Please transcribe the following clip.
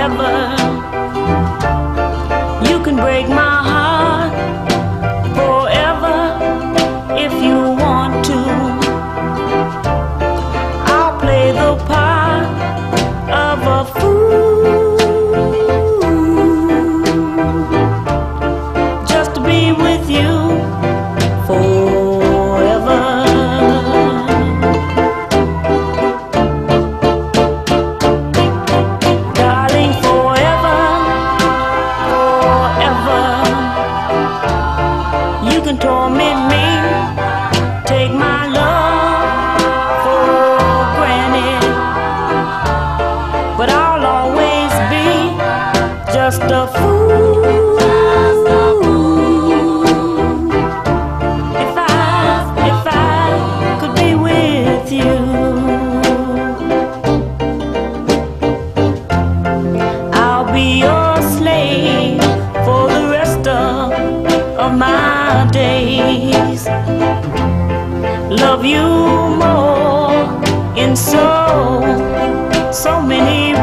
forever. You can break my heart forever if you want to. I'll play the part of a fool just to be with you forever. Darling, forever, forever. You can torment me, take my love for granted, but I'll always be just a fool if I could be with you. I'll be your slave for the rest of my days. Love you more in so many